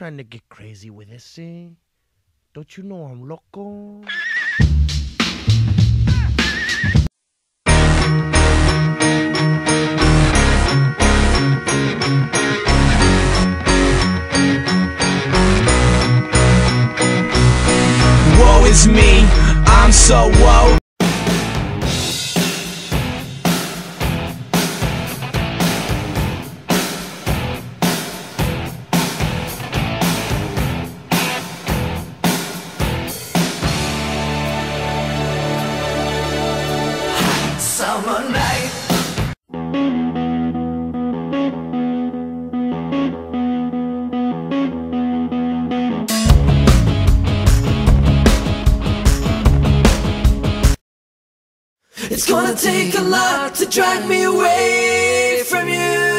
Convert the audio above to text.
trying to get crazy with this, see? Don't you know I'm loco? Woe is me, I'm so woe. Summer night. It's gonna take a lot to drag me away from you.